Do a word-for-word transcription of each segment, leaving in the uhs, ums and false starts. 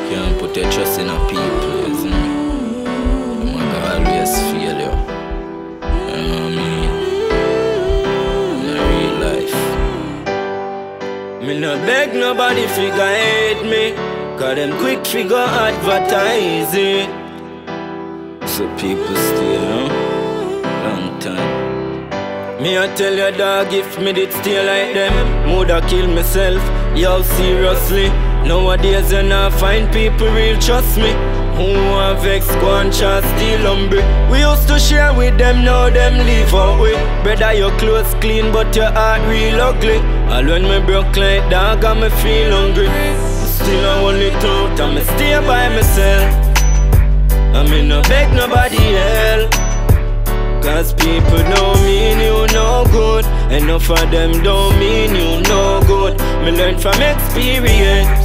Can't put your trust in a people, isn't it? I'm gonna always fail you. You know what I mean? In a real life. Me no beg nobody figure hate me, cause them quick figure advertise it. So people stay, huh? Long time. Me I tell your dog, if me did stay like them, woulda kill myself, yo seriously. Nowadays you not find people real trust me. Who want vex, go and chat, steal hungry. We used to share with them, now them leave out with. Brother your clothes clean but your heart real ugly. All when me broke like dog and me feel hungry. Still I hold it out and me stay by myself. I me no beg nobody help, cause people don't mean you no good. Enough of them don't mean you no good. Me learn from experience.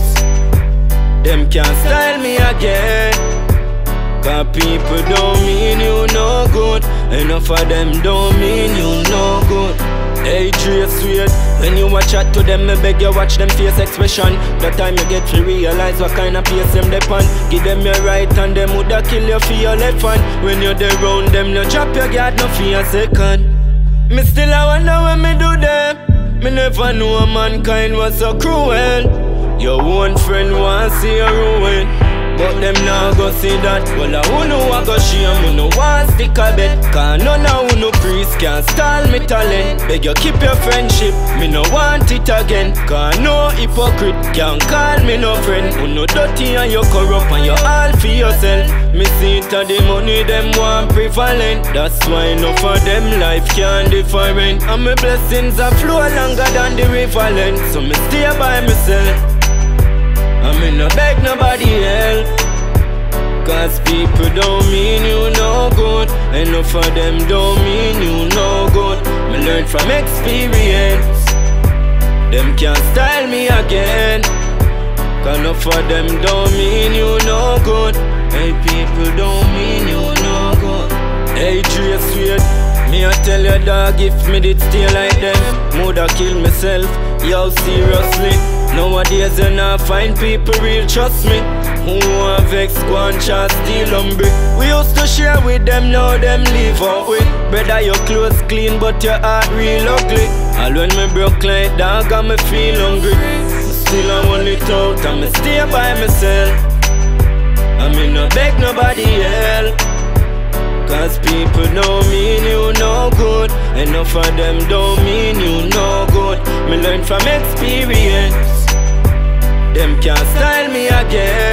Them can't style me again, cause people don't mean you no good. Enough of them don't mean you no good. Hey Trace Wade, when you watch chat to them, me beg you watch them face expression. That time you get to realize what kind of place them depend. Give them your right and them woulda kill you for your left hand. When you're there round them, no drop your guard no for a second. Me still I wonder when me do them. Me never knew a mankind was so cruel. Your own friend want see you ruin, but them now go see that. Well I who know I go shame, who no want stick a bet. Cause none of who no priest can stall me talent. Beg you keep your friendship, me no want it again. Cause no hypocrite can call me no friend. Who no dirty and you corrupt and you all for yourself. Me see it a the money them want prevalent. That's why enough of them life can different. And my blessings are flow longer than the riverland. So me stay by myself. I me no beg nobody help, cause people don't mean you no good. Enough of them don't mean you no good. Me learn from experience. Them can't style me again, cause enough of them don't mean you no good. Hey, people don't mean you no good. Hey, Trace Wade, me I tell your dog, if me did stay like them, woulda kill myself, yo seriously. Nowadays you not find people real trust me. Who want vex, go and chat, steal hungry. We used to share with them, now them leave out with. Brother your clothes clean but your heart real ugly. All when me broke like dog and me feel hungry. Still I hold it out and me stay by myself. I me no beg nobody help, cause people don't mean you no good. Enough of them don't mean you no good. Me learn from experience. Them can't style me again,